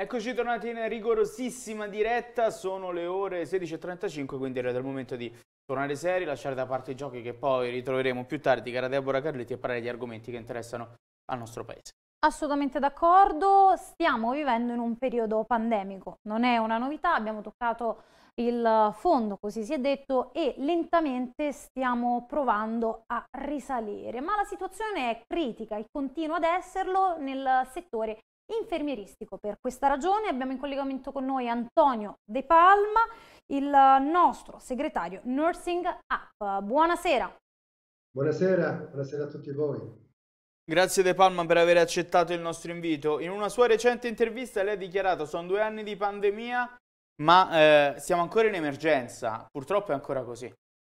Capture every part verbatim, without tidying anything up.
Eccoci tornati in rigorosissima diretta, sono le ore sedici e trentacinque, quindi era il momento di tornare seri, lasciare da parte i giochi che poi ritroveremo più tardi, cara Deborah Carletti, e parlare di argomenti che interessano al nostro paese. Assolutamente d'accordo, stiamo vivendo in un periodo pandemico, non è una novità, abbiamo toccato il fondo, così si è detto, e lentamente stiamo provando a risalire, ma la situazione è critica e continua ad esserlo nel settore infermieristico. Per questa ragione abbiamo in collegamento con noi Antonio De Palma, il nostro segretario Nursing Up. Buonasera. Buonasera, buonasera a tutti voi. Grazie De Palma per aver accettato il nostro invito. In una sua recente intervista lei ha dichiarato: sono due anni di pandemia, ma eh, siamo ancora in emergenza. Purtroppo è ancora così.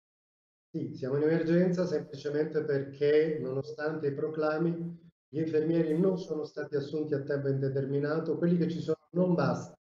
Sì, siamo in emergenza semplicemente perché, nonostante i proclami, gli infermieri non sono stati assunti a tempo indeterminato, quelli che ci sono non bastano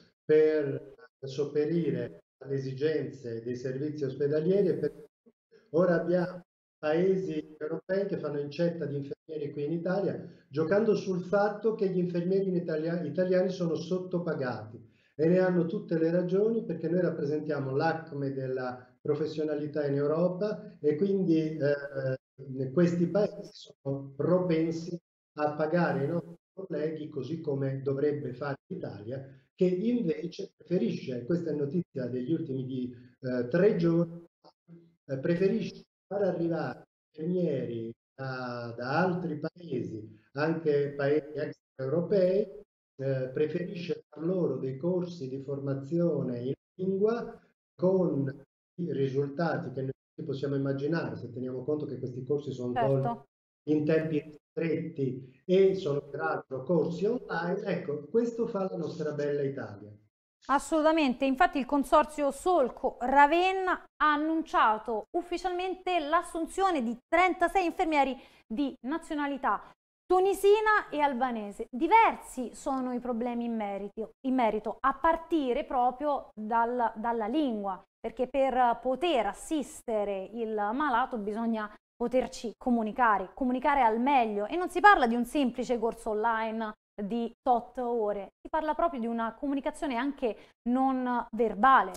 per sopperire alle esigenze dei servizi ospedalieri e per... ora abbiamo paesi europei che fanno incetta di infermieri qui in Italia, giocando sul fatto che gli infermieri in Italia, italiani sono sottopagati, e ne hanno tutte le ragioni, perché noi rappresentiamo l'acme della professionalità in Europa e quindi eh, questi paesi sono propensi a pagare i nostri colleghi così come dovrebbe fare l'Italia, che invece preferisce, questa è notizia degli ultimi di, eh, tre giorni, eh, preferisce far arrivare ingegneri da, da altri paesi, anche paesi extraeuropei, eh, preferisce far loro dei corsi di formazione in lingua con i risultati che noi possiamo immaginare, se teniamo conto che questi corsi sono Certo. in tempi stretti e sono peraltro corsi online. Ecco, questo fa la nostra bella Italia. Assolutamente, infatti il consorzio Solco Ravenna ha annunciato ufficialmente l'assunzione di trentasei infermieri di nazionalità tunisina e albanese. Diversi sono i problemi in merito, in merito a partire proprio dal, dalla lingua, perché per poter assistere il malato bisogna poterci comunicare, comunicare al meglio, e non si parla di un semplice corso online di tot ore, si parla proprio di una comunicazione anche non verbale.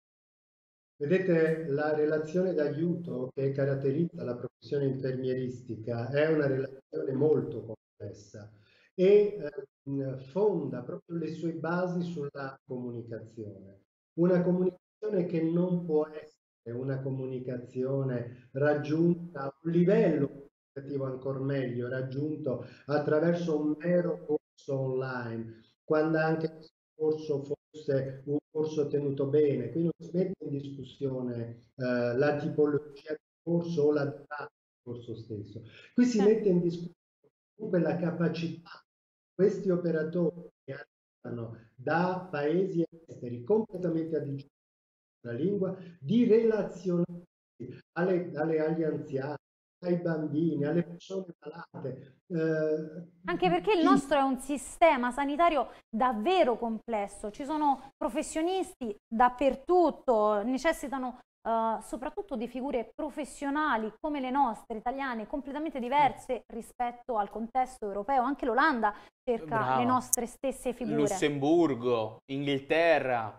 Vedete, la relazione d'aiuto che caratterizza la professione infermieristica è una relazione molto complessa e eh, fonda proprio le sue basi sulla comunicazione. Una comunicazione che non può essere una comunicazione raggiunta a un livello comunicativo ancora meglio, raggiunto attraverso un mero corso online, quando anche questo corso fosse un corso tenuto bene. Qui non si mette in discussione eh, la tipologia del corso o la durata del corso stesso. Qui si mette in discussione comunque la capacità di questi operatori che arrivano da paesi esteri completamente adigiunti alla lingua di relazionarsi alle, alle, agli anziani, ai bambini, alle persone malate. Eh, Anche perché il nostro è un sistema sanitario davvero complesso, ci sono professionisti dappertutto, necessitano uh, soprattutto di figure professionali come le nostre, italiane, completamente diverse rispetto al contesto europeo. Anche l'Olanda cerca Brava. le nostre stesse figure. Lussemburgo, Inghilterra.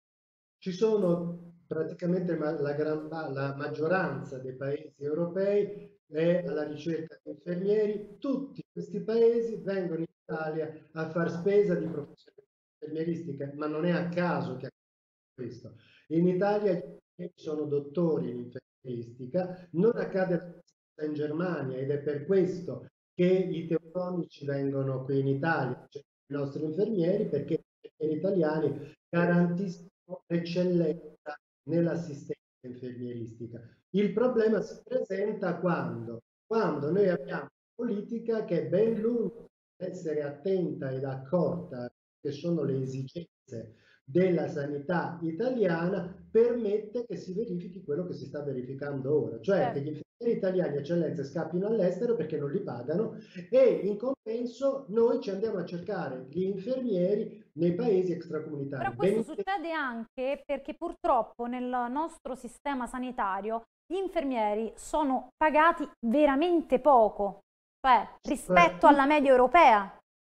Ci sono praticamente la, gran, la maggioranza dei paesi europei è alla ricerca di infermieri. Tutti questi paesi vengono in Italia a far spesa di professione infermieristica, ma non è a caso che accade questo. In Italia gli infermieri sono dottori in infermieristica, non accade in Germania, ed è per questo che i teutonici vengono qui in Italia, cioè i nostri infermieri, perché gli infermieri italiani garantiscono l'eccellenza nell'assistenza infermieristica. Il problema si presenta quando, quando noi abbiamo una politica che è ben lunga di essere attenta ed accorta che sono le esigenze della sanità italiana, permette che si verifichi quello che si sta verificando ora, cioè certo. che gli infermieri italiani eccellenze scappino all'estero perché non li pagano, e in compenso noi ci andiamo a cercare gli infermieri nei paesi extracomunitari. Però questo ben... succede anche perché purtroppo nel nostro sistema sanitario gli infermieri sono pagati veramente poco, cioè rispetto alla media europea.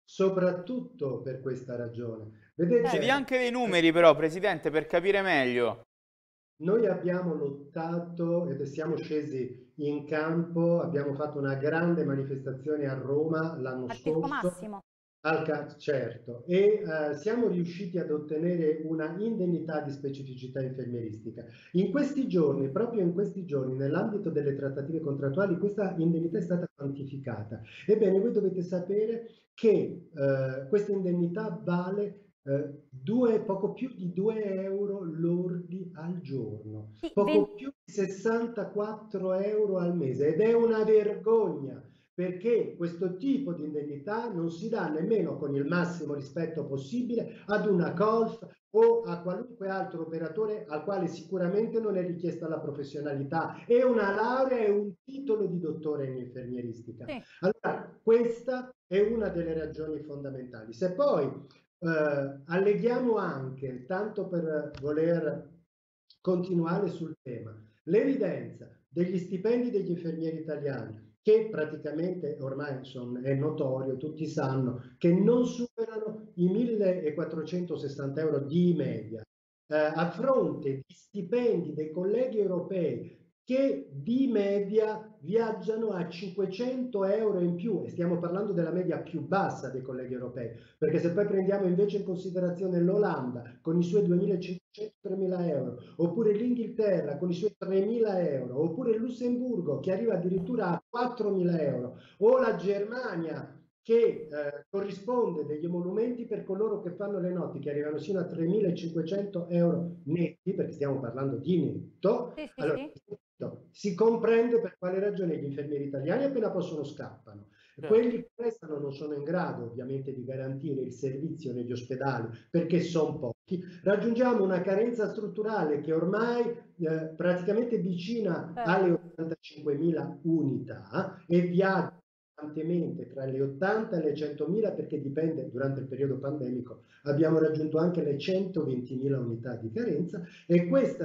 soprattutto per questa ragione. Vedete, ci dia anche dei numeri però, Presidente, per capire meglio. Noi abbiamo lottato ed siamo scesi in campo, abbiamo fatto una grande manifestazione a Roma l'anno Al scorso. Circo Massimo. Al, certo, e uh, siamo riusciti ad ottenere una indennità di specificità infermieristica. In questi giorni, proprio in questi giorni, nell'ambito delle trattative contrattuali, questa indennità è stata quantificata. Ebbene, voi dovete sapere che uh, questa indennità vale Uh, due, poco più di due euro lordi al giorno, Sì, poco venti... più di sessantaquattro euro al mese, ed è una vergogna, perché questo tipo di indennità non si dà nemmeno con il massimo rispetto possibile ad una colf o a qualunque altro operatore al quale sicuramente non è richiesta la professionalità e una laurea e un titolo di dottore in infermieristica. Sì. Allora, questa è una delle ragioni fondamentali. Se poi Uh, alleghiamo anche, tanto per voler continuare sul tema, l'evidenza degli stipendi degli infermieri italiani, che praticamente ormai sono, è notorio, tutti sanno, che non superano i millequattrocentosessanta euro di media, uh, a fronte di stipendi dei colleghi europei che di media viaggiano a cinquecento euro in più, e stiamo parlando della media più bassa dei colleghi europei, perché se poi prendiamo invece in considerazione l'Olanda con i suoi duemilacinquecento tremila euro, oppure l'Inghilterra con i suoi tremila euro, oppure il Lussemburgo che arriva addirittura a quattromila euro, o la Germania che eh, corrisponde degli emolumenti per coloro che fanno le notti, che arrivano sino a tremilacinquecento euro netti, perché stiamo parlando di netto, sì, sì, allora, sì. Si comprende per quale ragione gli infermieri italiani appena possono scappano. Certo. Quelli che restano non sono in grado ovviamente di garantire il servizio negli ospedali perché sono pochi. Raggiungiamo una carenza strutturale che ormai eh, praticamente vicina certo. alle ottantacinquemila unità e viaggia costantemente tra le ottanta e le centomila, perché dipende, durante il periodo pandemico abbiamo raggiunto anche le centoventimila unità di carenza, e questa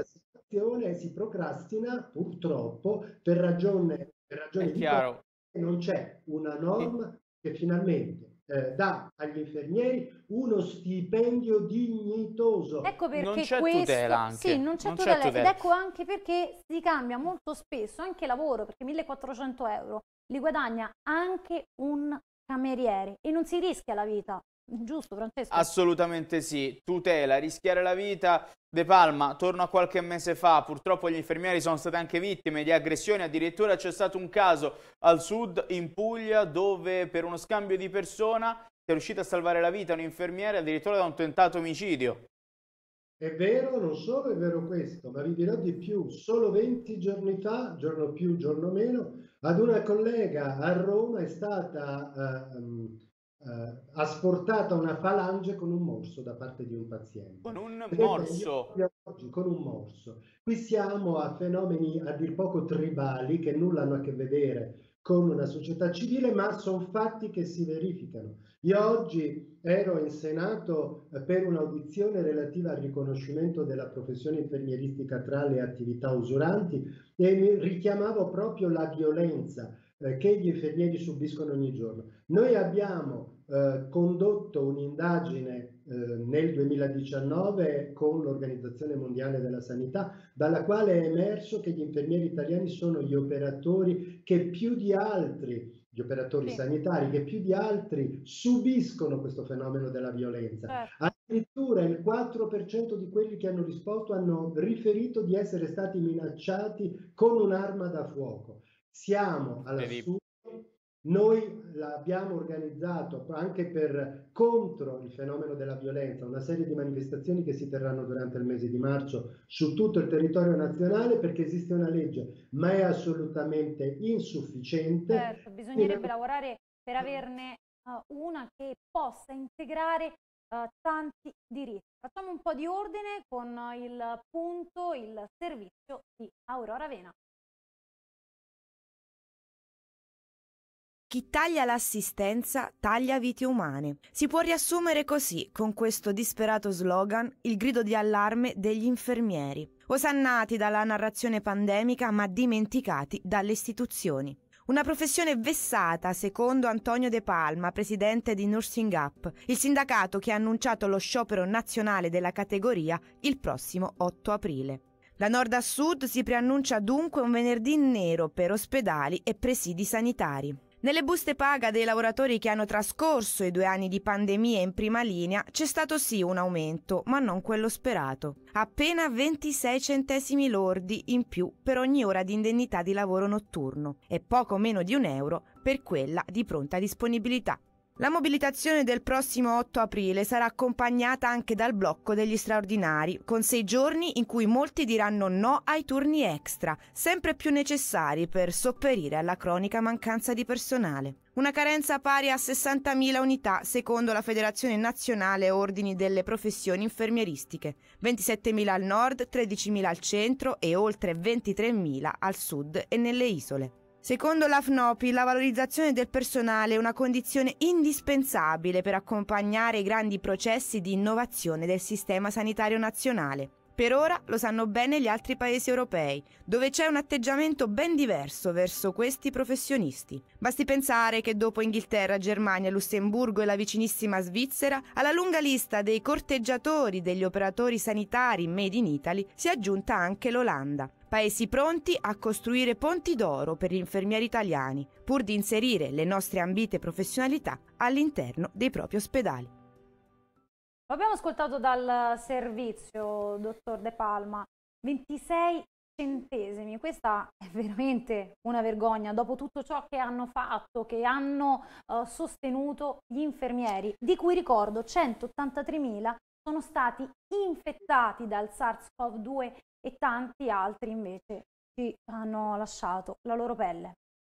si procrastina purtroppo per ragione, per ragione di chiaro. che non c'è una norma che finalmente eh, dà agli infermieri uno stipendio dignitoso. Ecco perché non c'è questo, tutela anche. Sì, non c'è tutela, tutela. Ed ecco anche perché si cambia molto spesso anche lavoro, perché millequattrocento euro li guadagna anche un cameriere e non si rischia la vita. Giusto, Francesco? Assolutamente sì, tutela, rischiare la vita. De Palma, torno a qualche mese fa, purtroppo gli infermieri sono state anche vittime di aggressioni, addirittura c'è stato un caso al sud, in Puglia, dove per uno scambio di persona è riuscito a salvare la vita un infermiere addirittura da un tentato omicidio. È vero, non solo è vero questo, ma vi dirò di più. Solo venti giorni fa, giorno più, giorno meno, ad una collega a Roma è stata... Uh, um, Uh, asportata una falange con un morso da parte di un paziente. Con un Vedete, morso? Oggi, con un morso. Qui siamo a fenomeni a dir poco tribali che nulla hanno a che vedere con una società civile, ma sono fatti che si verificano. Io oggi ero in Senato eh, per un'audizione relativa al riconoscimento della professione infermieristica tra le attività usuranti e mi richiamavo proprio la violenza eh, che gli infermieri subiscono ogni giorno. Noi abbiamo eh, condotto un'indagine eh, nel duemiladiciannove con l'Organizzazione Mondiale della Sanità, dalla quale è emerso che gli infermieri italiani sono gli operatori che più di altri, gli operatori sì. sanitari che più di altri subiscono questo fenomeno della violenza. Certo. Addirittura il quattro per cento di quelli che hanno risposto hanno riferito di essere stati minacciati con un'arma da fuoco. Siamo all'assurdo. Noi l'abbiamo organizzato anche per contro il fenomeno della violenza, una serie di manifestazioni che si terranno durante il mese di marzo su tutto il territorio nazionale, perché esiste una legge, ma è assolutamente insufficiente. Certo, bisognerebbe lavorare per averne uh, una che possa integrare uh, tanti diritti. Facciamo un po' di ordine con il punto, il servizio di Aurora Avena. Chi taglia l'assistenza taglia vite umane. Si può riassumere così, con questo disperato slogan, il grido di allarme degli infermieri, osannati dalla narrazione pandemica ma dimenticati dalle istituzioni. Una professione vessata, secondo Antonio De Palma, presidente di Nursing Up, il sindacato che ha annunciato lo sciopero nazionale della categoria il prossimo otto aprile. Da nord a sud si preannuncia dunque un venerdì nero per ospedali e presidi sanitari. Nelle buste paga dei lavoratori che hanno trascorso i due anni di pandemia in prima linea c'è stato sì un aumento, ma non quello sperato. Appena ventisei centesimi lordi in più per ogni ora di indennità di lavoro notturno e poco meno di un euro per quella di pronta disponibilità. La mobilitazione del prossimo otto aprile sarà accompagnata anche dal blocco degli straordinari, con sei giorni in cui molti diranno no ai turni extra, sempre più necessari per sopperire alla cronica mancanza di personale. Una carenza pari a sessantamila unità secondo la Federazione Nazionale Ordini delle Professioni Infermieristiche, ventisettemila al nord, tredicimila al centro e oltre ventitremila al sud e nelle isole. Secondo l'A F N O P I, la valorizzazione del personale è una condizione indispensabile per accompagnare i grandi processi di innovazione del sistema sanitario nazionale. Per ora lo sanno bene gli altri paesi europei, dove c'è un atteggiamento ben diverso verso questi professionisti. Basti pensare che dopo Inghilterra, Germania, Lussemburgo e la vicinissima Svizzera, alla lunga lista dei corteggiatori degli operatori sanitari made in Italy si è aggiunta anche l'Olanda. Paesi pronti a costruire ponti d'oro per gli infermieri italiani, pur di inserire le nostre ambite professionalità all'interno dei propri ospedali. Lo abbiamo ascoltato dal servizio, dottor De Palma, ventisei centesimi, questa è veramente una vergogna dopo tutto ciò che hanno fatto, che hanno uh, sostenuto gli infermieri, di cui ricordo centottantatremila sono stati infettati dal SARS-CoV due e tanti altri invece ci hanno lasciato la loro pelle.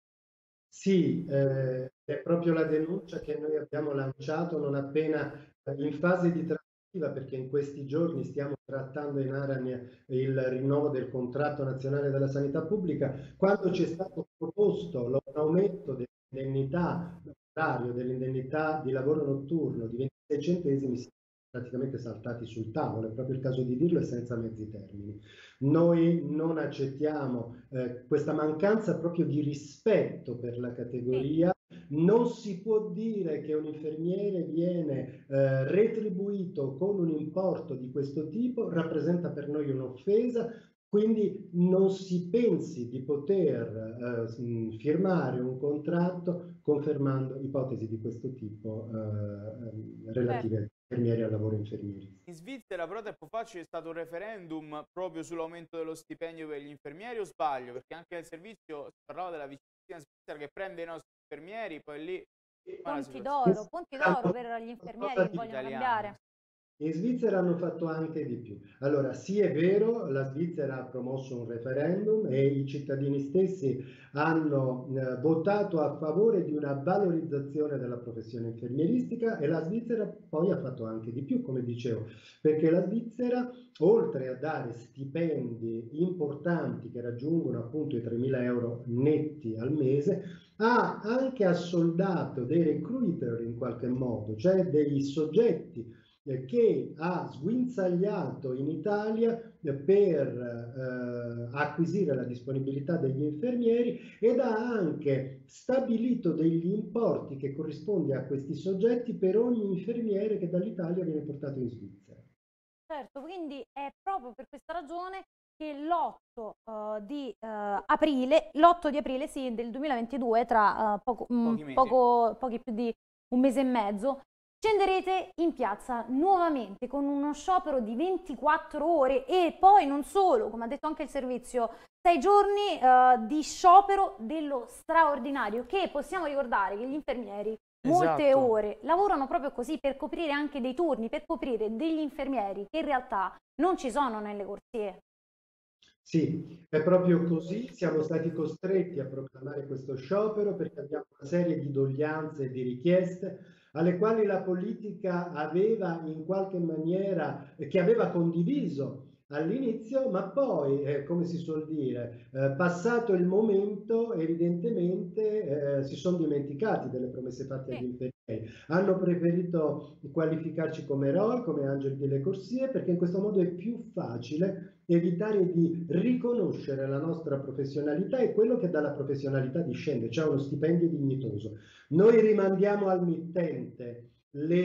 Sì, eh, è proprio la denuncia che noi abbiamo lanciato non appena in fase di trattativa, perché in questi giorni stiamo trattando in Aran il rinnovo del contratto nazionale della sanità pubblica, quando ci è stato proposto l'aumento dell'indennità orario, dell'indennità di lavoro notturno di ventisei centesimi, si praticamente saltati sul tavolo, è proprio il caso di dirlo e senza mezzi termini. Noi non accettiamo eh, questa mancanza proprio di rispetto per la categoria. Non si può dire che un infermiere viene eh, retribuito con un importo di questo tipo, rappresenta per noi un'offesa. Quindi non si pensi di poter eh, firmare un contratto confermando ipotesi di questo tipo eh, relative agli infermieri e al lavoro infermieri. In Svizzera però tempo fa c'è stato un referendum proprio sull'aumento dello stipendio per gli infermieri, o sbaglio? Perché anche nel servizio si parlava della vicinanza svizzera che prende i nostri infermieri, poi lì... Ponti d'oro, ponti d'oro per gli infermieri che vogliono italiani. cambiare. In Svizzera hanno fatto anche di più. Allora, sì è vero, la Svizzera ha promosso un referendum e i cittadini stessi hanno eh, votato a favore di una valorizzazione della professione infermieristica, e la Svizzera poi ha fatto anche di più, come dicevo, perché la Svizzera, oltre a dare stipendi importanti che raggiungono appunto i tremila euro netti al mese, ha anche assoldato dei recruiter in qualche modo, cioè dei soggetti che ha sguinzagliato in Italia per eh, acquisire la disponibilità degli infermieri, ed ha anche stabilito degli importi che corrispondono a questi soggetti per ogni infermiere che dall'Italia viene portato in Svizzera. Certo, quindi è proprio per questa ragione che l'otto uh, di uh, aprile, l'otto di aprile sì, del duemilaventidue, tra uh, poco, pochi, mh, poco, pochi più di un mese e mezzo, scenderete in piazza nuovamente con uno sciopero di ventiquattro ore e poi non solo, come ha detto anche il servizio, sei giorni uh, di sciopero dello straordinario, che possiamo ricordare che gli infermieri molte esatto. ore lavorano proprio così per coprire anche dei turni, per coprire degli infermieri che in realtà non ci sono nelle corsie. Sì, è proprio così, siamo stati costretti a proclamare questo sciopero perché abbiamo una serie di doglianze e di richieste alle quali la politica aveva in qualche maniera, che aveva condiviso all'inizio, ma poi, eh, come si suol dire, eh, passato il momento, evidentemente eh, si sono dimenticati delle promesse fatte agli infermieri. Hanno preferito qualificarci come eroi, come angeli delle corsie, perché in questo modo è più facile evitare di riconoscere la nostra professionalità e quello che dalla professionalità discende, cioè uno stipendio dignitoso. Noi rimandiamo al mittente le,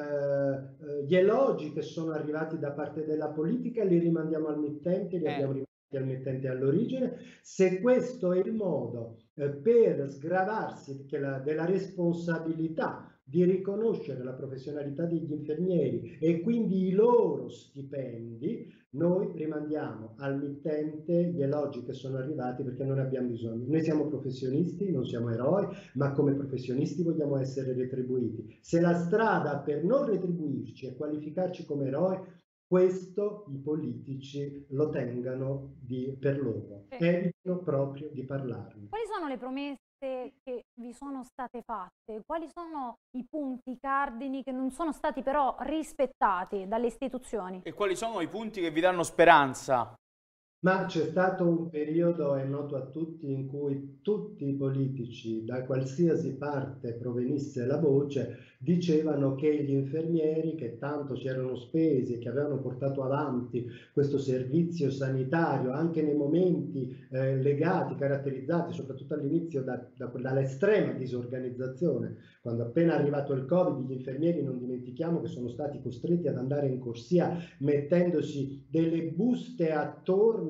eh, gli elogi che sono arrivati da parte della politica, li rimandiamo al mittente, li Eh. abbiamo rimandati al mittente all'origine. Se questo è il modo eh, per sgravarsi che la, della responsabilità di riconoscere la professionalità degli infermieri e quindi i loro stipendi, noi rimandiamo al mittente gli elogi che sono arrivati, perché non ne abbiamo bisogno. Noi siamo professionisti, non siamo eroi, ma come professionisti vogliamo essere retribuiti. Se la strada per non retribuirci e qualificarci come eroi, questo i politici lo tengano di, per loro, Sì. evitino proprio di parlarne. Quali sono le promesse che vi sono state fatte? Quali sono i punti cardini che non sono stati però rispettati dalle istituzioni? E quali sono i punti che vi danno speranza? Ma c'è stato un periodo, è noto a tutti, in cui tutti i politici, da qualsiasi parte provenisse la voce, dicevano che gli infermieri, che tanto si erano spesi e che avevano portato avanti questo servizio sanitario, anche nei momenti eh, legati, caratterizzati soprattutto all'inizio da, da, dall'estrema disorganizzazione, quando appena arrivato il Covid, gli infermieri, non dimentichiamo che sono stati costretti ad andare in corsia mettendosi delle buste attorno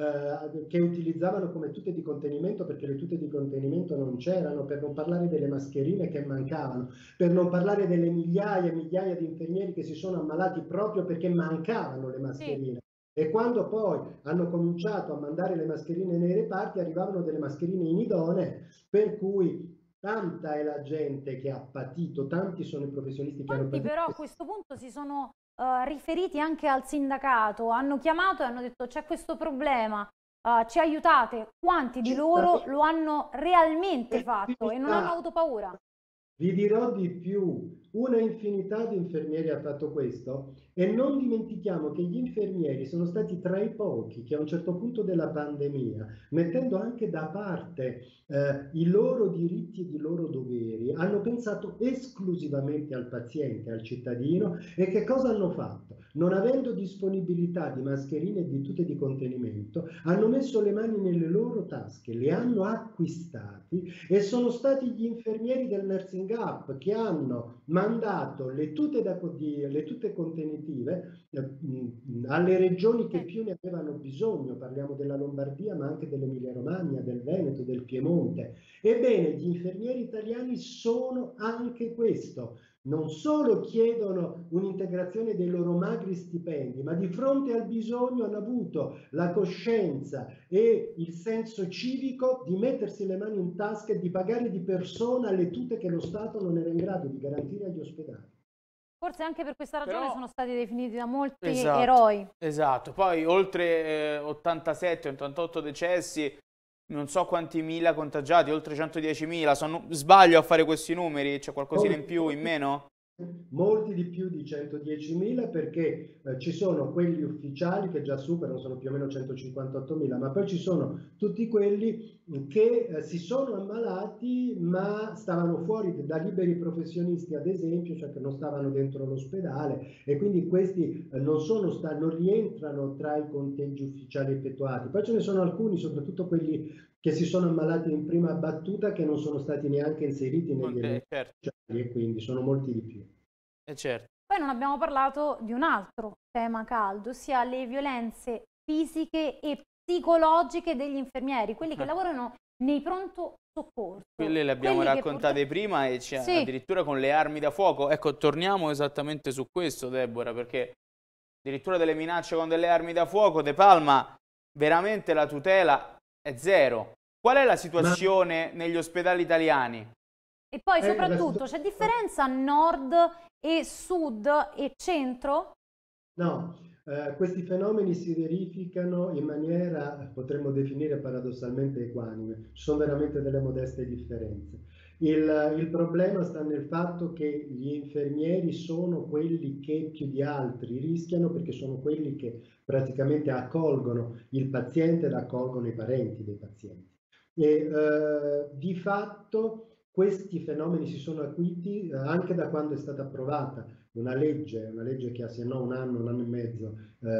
Eh, che utilizzavano come tute di contenimento, perché le tute di contenimento non c'erano, per non parlare delle mascherine che mancavano, per non parlare delle migliaia e migliaia di infermieri che si sono ammalati proprio perché mancavano le mascherine. Sì. E quando poi hanno cominciato a mandare le mascherine nei reparti, arrivavano delle mascherine inidonee, per cui tanta è la gente che ha patito, tanti sono i professionisti che Tanti hanno patito. Però a questo punto si sono Uh, riferiti anche al sindacato, hanno chiamato e hanno detto c'è questo problema, uh, ci aiutate. Quanti di loro lo hanno realmente fatto e non hanno avuto paura? Vi dirò di più, una infinità di infermieri ha fatto questo e non dimentichiamo che gli infermieri sono stati tra i pochi che a un certo punto della pandemia, mettendo anche da parte eh, i loro diritti e i loro doveri, hanno pensato esclusivamente al paziente, al cittadino. E che cosa hanno fatto? Non avendo disponibilità di mascherine e di tute di contenimento, hanno messo le mani nelle loro tasche, le hanno acquistati e sono stati gli infermieri del nursing up che hanno mandato le tute, da, di, le tute contenitive eh, mh, alle regioni che più ne avevano bisogno, parliamo della Lombardia ma anche dell'Emilia Romagna, del Veneto, del Piemonte. Ebbene, gli infermieri italiani sono anche questo. Non solo chiedono un'integrazione dei loro magri stipendi, ma di fronte al bisogno hanno avuto la coscienza e il senso civico di mettersi le mani in tasca e di pagare di persona le tute che lo Stato non era in grado di garantire agli ospedali. Forse anche per questa ragione Però, sono stati definiti da molti esatto, eroi. Esatto, poi oltre eh, ottantasette ottantotto decessi, non so quanti mila contagiati, oltre centodiecimila, sono... sbaglio a fare questi numeri? C'è qualcosina in più, in meno? Molti di più di centodiecimila, perché eh, ci sono quelli ufficiali che già superano, sono più o meno centocinquantottomila, ma poi ci sono tutti quelli che eh, si sono ammalati ma stavano fuori da liberi professionisti, ad esempio, cioè che non stavano dentro l'ospedale, e quindi questi eh, non, sono sta- non rientrano tra i conteggi ufficiali effettuati. Poi ce ne sono alcuni, soprattutto quelli che si sono ammalati in prima battuta, che non sono stati neanche inseriti negli Eh, elenchi certo. ufficiali, e quindi sono molti di più. Eh, certo. Poi non abbiamo parlato di un altro tema caldo, ossia le violenze fisiche e psicologiche degli infermieri, quelli che lavorano nei pronto soccorso. Quelle le abbiamo quelli raccontate porta... prima e c'è sì. addirittura con le armi da fuoco. Ecco, torniamo esattamente su questo, Deborah, perché addirittura delle minacce con delle armi da fuoco, De Palma, veramente la tutela è zero. Qual è la situazione Ma... negli ospedali italiani? E poi soprattutto c'è differenza nord e sud e centro? No, eh, questi fenomeni si verificano in maniera, potremmo definire paradossalmente equanime. Ci sono veramente delle modeste differenze. Il, il problema sta nel fatto che gli infermieri sono quelli che più di altri rischiano, perché sono quelli che praticamente accolgono il paziente ed accolgono i parenti dei pazienti. E eh, di fatto questi fenomeni si sono acuiti eh, anche da quando è stata approvata una legge, una legge che ha se no un anno, un anno e mezzo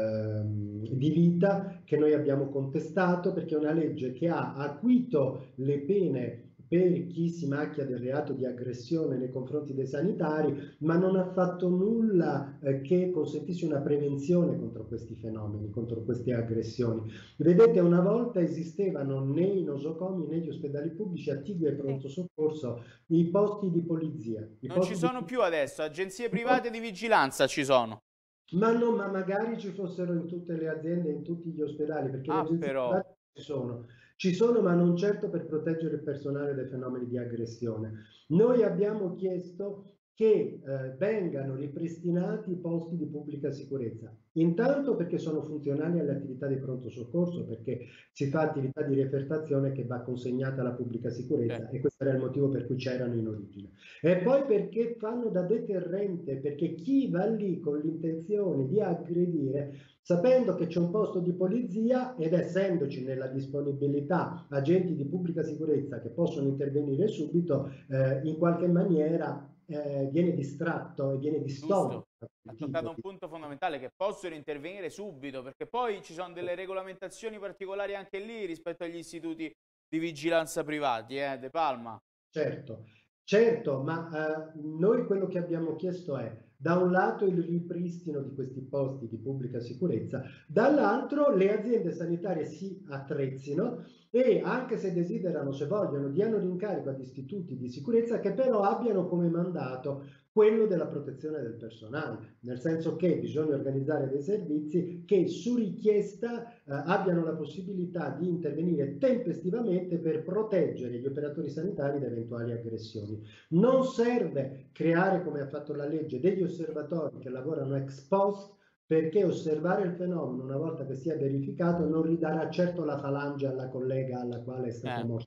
ehm, di vita, che noi abbiamo contestato, perché è una legge che ha acuito le pene per chi si macchia del reato di aggressione nei confronti dei sanitari, ma non ha fatto nulla eh, che consentisse una prevenzione contro questi fenomeni, contro queste aggressioni. Vedete, una volta esistevano nei nosocomi, negli ospedali pubblici attigui e pronto soccorso, i posti di polizia. I Non posti ci sono di... più adesso, agenzie private di vigilanza ci sono. Ma no, ma magari ci fossero in tutte le aziende, in tutti gli ospedali, perché Ah, le agenzie però. private ci sono. Ci sono, ma non certo per proteggere il personale dai fenomeni di aggressione. Noi abbiamo chiesto che eh, vengano ripristinati i posti di pubblica sicurezza. Intanto perché sono funzionali alle attività di pronto soccorso, perché si fa attività di refertazione che va consegnata alla pubblica sicurezza, Okay. e questo era il motivo per cui c'erano in origine. E poi perché fanno da deterrente, perché chi va lì con l'intenzione di aggredire, sapendo che c'è un posto di polizia ed essendoci nella disponibilità agenti di pubblica sicurezza che possono intervenire subito, eh, in qualche maniera eh, viene distratto e viene distolto. Ha toccato un punto fondamentale, che possono intervenire subito, perché poi ci sono delle regolamentazioni particolari anche lì rispetto agli istituti di vigilanza privati, eh, De Palma. Certo, certo, ma eh, noi quello che abbiamo chiesto è, da un lato, il ripristino di questi posti di pubblica sicurezza, dall'altro le aziende sanitarie si attrezzino e, anche se desiderano, se vogliono, diano l'incarico ad istituti di sicurezza che però abbiano come mandato quello della protezione del personale, nel senso che bisogna organizzare dei servizi che su richiesta eh, abbiano la possibilità di intervenire tempestivamente per proteggere gli operatori sanitari da eventuali aggressioni. Non serve creare, come ha fatto la legge, degli osservatori che lavorano ex post, perché osservare il fenomeno una volta che sia verificato non ridarà certo la falange alla collega alla quale è stato Eh. morto.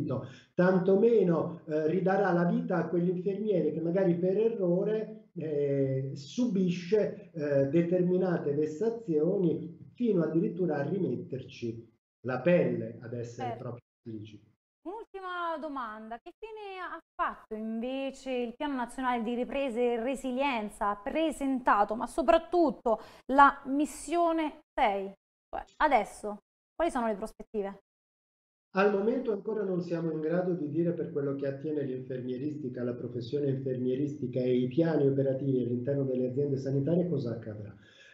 Tantomeno eh, ridarà la vita a quell'infermiere che magari per errore eh, subisce eh, determinate vessazioni, fino addirittura a rimetterci la pelle, ad essere Certo. proprio espliciti. Un'ultima domanda: che fine ha fatto invece il Piano Nazionale di Ripresa e Resilienza presentato, ma soprattutto la missione sei? Adesso, quali sono le prospettive? Al momento ancora non siamo in grado di dire, per quello che attiene l'infermieristica, la professione infermieristica e i piani operativi all'interno delle aziende sanitarie, cosa accadrà.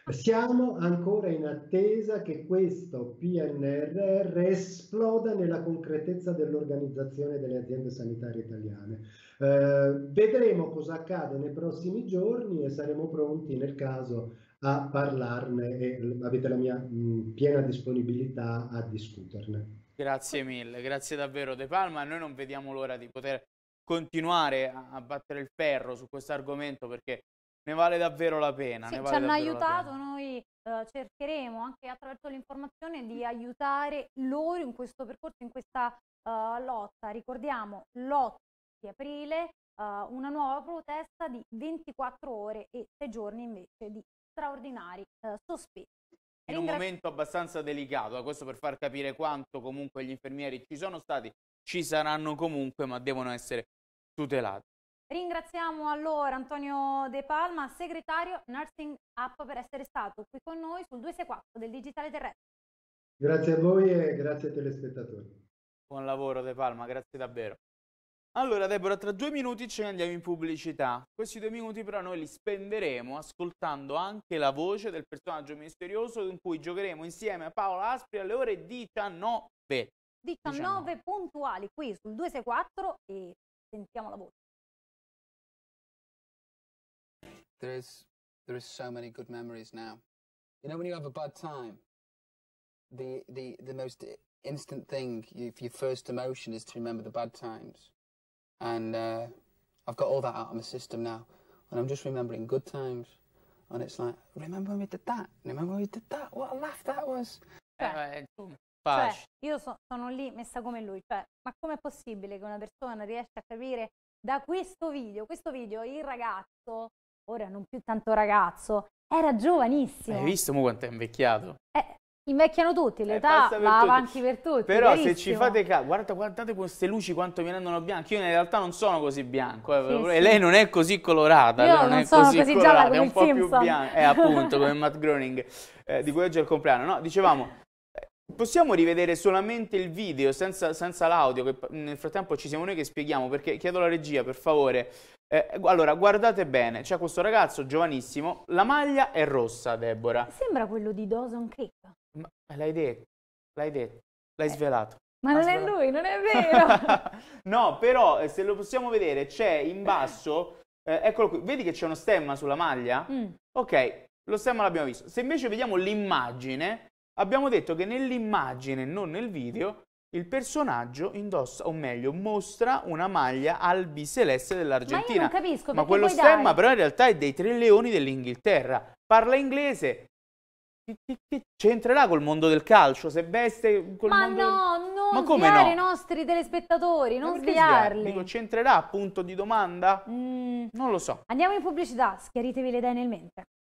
Siamo ancora in attesa che questo P N R R esploda nella concretezza dell'organizzazione delle aziende sanitarie italiane. Eh, vedremo cosa accade nei prossimi giorni e saremo pronti nel caso a parlarne, e avete la mia mh, piena disponibilità a discuterne. Grazie mille, grazie davvero De Palma. Noi non vediamo l'ora di poter continuare a, a battere il ferro su questo argomento, perché ne vale davvero la pena. Sì, ne ci vale hanno davvero aiutato, noi eh, cercheremo anche attraverso l'informazione di aiutare loro in questo percorso, in questa uh, lotta. Ricordiamo, l'otto di aprile, uh, una nuova protesta di ventiquattro ore e sei giorni invece di straordinari uh, sospesi. In un momento abbastanza delicato, questo per far capire quanto comunque gli infermieri ci sono stati, ci saranno comunque, ma devono essere tutelati. Ringraziamo allora Antonio De Palma, segretario Nursing Up, per essere stato qui con noi sul duecentosessantaquattro del Digitale Terrestre. Grazie a voi e grazie ai telespettatori. Buon lavoro De Palma, grazie davvero. Allora Deborah, tra due minuti ce ne andiamo in pubblicità. Questi due minuti però noi li spenderemo ascoltando anche la voce del personaggio misterioso in cui giocheremo insieme a Paola Aspri alle ore diciannove. diciannove puntuali qui sul duecentosessantaquattro e sentiamo la voce. There is, there is so many good memories now. You know, when you have a bad time, the, the, the most instant thing, you, your first emotion is to remember the bad times. And uh, I've got all that out of my system now. And I'm just remembering good times. And it's like, remember when we did that? Remember when we did that? What a laugh that was. Eh, cioè, cioè, io so, sono lì messa come lui. Cioè, ma com'è possibile che una persona riesca a capire da questo video, questo video, il ragazzo, ora non più tanto ragazzo, era giovanissimo. Hai visto mo quanto è invecchiato? Eh, Invecchiano tutti, Eh, l'età passa per va tutti. avanti per tutti. Però se ci verissimo. fate caso, guarda, guardate queste luci quanto mi rendono bianchi. Io in realtà non sono così bianco, eh, Sì, e sì. lei non è così colorata, Io lei non, non è sono così, così colorata, gialla è come un po' il più Simpson. bianca, è appunto come Matt Groening, eh, di cui oggi è il compleanno. No, dicevamo, eh, possiamo rivedere solamente il video senza, senza l'audio, che nel frattempo ci siamo noi che spieghiamo, perché chiedo alla regia, per favore. Eh, allora, guardate bene, c'è questo ragazzo giovanissimo, la maglia è rossa, Deborah. Sembra quello di Dawson Creek. Ma l'hai detto, l'hai detto, l'hai svelato. Ma Ha non è svelato. lui, non è vero. No, però eh, se lo possiamo vedere, c'è in basso, eh, eccolo qui, vedi che c'è uno stemma sulla maglia? Mm. Ok, lo stemma l'abbiamo visto. Se invece vediamo l'immagine, abbiamo detto che nell'immagine, non nel video, il personaggio indossa, o meglio, mostra una maglia albiceleste Ma io dell'Argentina. non capisco Ma perché quello poi stemma dai, però in realtà è dei Tre Leoni dell'Inghilterra. Parla inglese. Che, che- che c'entrerà col mondo del calcio? Se veste col ma mondo... no, non Ma come sviare no? i nostri telespettatori, Ma non perché sviare? sviarli. Dico, c'entrerà, punto di domanda? Mm. Non lo so. Andiamo in pubblicità, schiaritevi le idee nel mentre.